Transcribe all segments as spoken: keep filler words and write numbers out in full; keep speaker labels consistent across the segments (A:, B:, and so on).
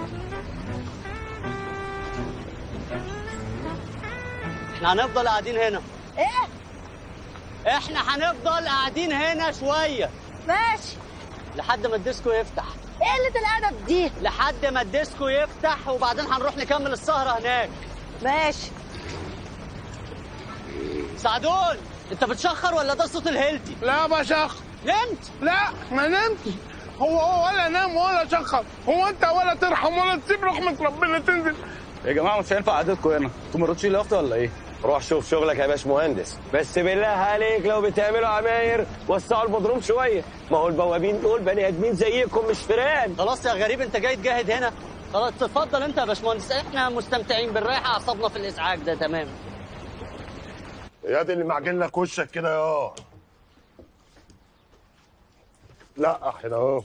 A: احنا هنفضل قاعدين هنا.
B: ايه؟
A: احنا هنفضل قاعدين هنا شويه
B: ماشي
A: لحد ما الديسكو يفتح.
B: ايه قلة الادب دي؟
A: لحد ما الديسكو يفتح وبعدين هنروح نكمل السهره هناك.
B: ماشي.
A: سعدون انت بتشخر ولا ده صوت الهيلتي؟
C: لا بشخر.
A: نمت؟
C: لا ما نمتش. هو هو ولا نام ولا شخر. هو انت ولا ترحم ولا تسيب رحمه ربنا تنزل.
D: يا جماعه مش هينفع قعدتكم هنا، انتوا ما رضيتش اليافطه ولا ايه؟
E: روح شوف شغلك يا باشمهندس، بس بالله عليك لو بتعملوا عماير وسعوا البدروم شويه، ما هو البوابين دول بني ادمين زيكم مش فيران.
A: خلاص يا غريب انت جاي تجاهد هنا. خلاص اتفضل انت يا باشمهندس، احنا مستمتعين بالرايحه، اعصابنا في الازعاج ده تمام.
F: يا دي اللي معجن لك وشك كده يا لا كده اهو.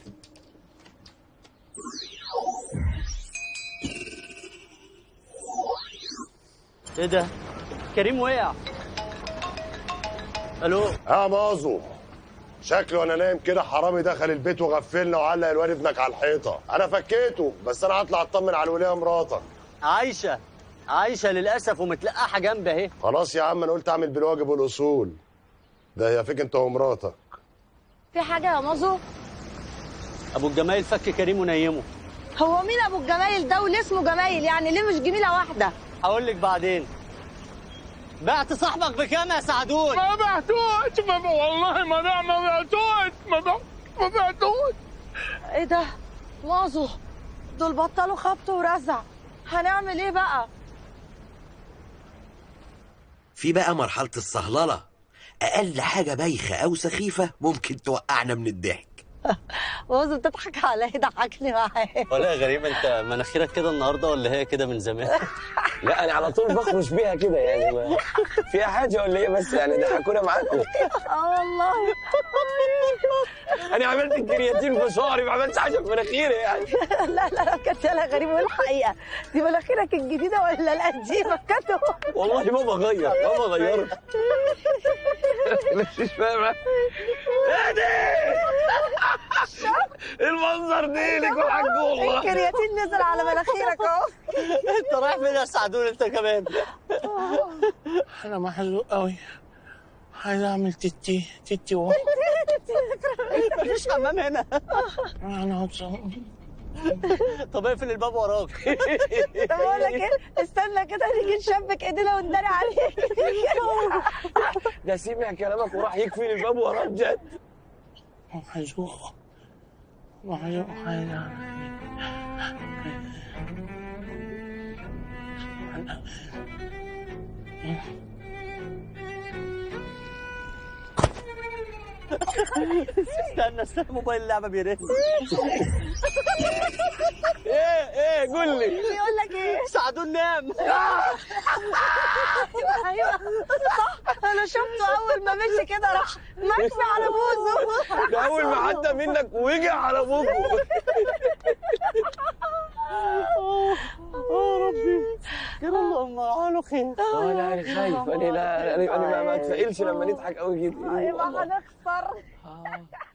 A: ايه ده؟ كريم وقع. الو
F: يا مازو، شكله وانا نايم كده حرامي دخل البيت وغفلنا وعلق الواد ابنك على الحيطه. انا فكيته بس انا هطلع اطمن على الوليه مراتك.
A: عايشه عايشه للاسف ومتلقحه جنبي اهي.
F: خلاص يا عم انا قلت اعمل بالواجب والاصول. ده هي فيك انت ومراتك.
B: في حاجة يا مازو؟
A: ابو الجمايل فك كريم ونيمه.
B: هو مين ابو الجمايل ده وليه اسمه جمايل؟ يعني ليه مش جميلة واحدة؟
A: هقول لك بعدين. بعت صاحبك بكام يا سعدون؟
C: ما بعتوش. ما والله ما بع ما بعتوش. ما بع ما بعتوش.
B: ايه ده؟ مازو دول بطلوا خبط ورزع، هنعمل ايه بقى؟
G: في بقى مرحلة الصهللة، أقل حاجة بايخة أو سخيفة ممكن توقعنا من الضحك.
B: مازو بتضحك عليا، ضحكني معاك.
A: ولا يا غريب انت مناخيرك كده النهارده ولا هي كده من زمان؟
E: لا انا على طول بخرج بيها كده يعني، ما فيها حاجه ولا ايه؟ بس يعني ضحكونا معاكم.
B: اه والله.
E: انا عملت الكرياتين في شعري، ما عملتش حاجه في مناخيري يعني.
B: لا لا لا كانت يا غريب، والحقيقه دي مناخيرك الجديده ولا القديمه؟ كانت
E: والله ما بغير ما بغيرها. مش فاهمه ايه ده؟ المنظر ديلك والحاج والله.
B: الكرياتين نزل على مناخيرك اهو.
A: انت رايح فين يا سعدون انت كمان؟
C: انا محزوق قوي، عايز اعمل تتي تتي واحد.
A: مفيش حمام هنا.
C: انا
A: طب اقفل الباب وراك.
B: طب اقول لك ايه، استنى كده نيجي نشبك ايدينا ونداري عليك.
E: ده سمع كلامك وراح يقفل الباب وراه بجد.
C: محزوق محزوق عايز
A: استنى استنى موبايل اللعبه بيرن.
E: ايه ايه قول لي.
B: بيقول لك ايه؟
A: سعدون نام.
B: ايوه ايوه صح، انا شفته اول ما مشي كده راح مكفي على بوزه.
E: ده اول ما عدى منك وجع على ابوكوا.
A: اه ربي كده اللهم اعانه خير.
E: انا عارف خايف، انا لا انا انا ما اتفائلش لما نضحك قوي كده.
B: يبقى هنخسر.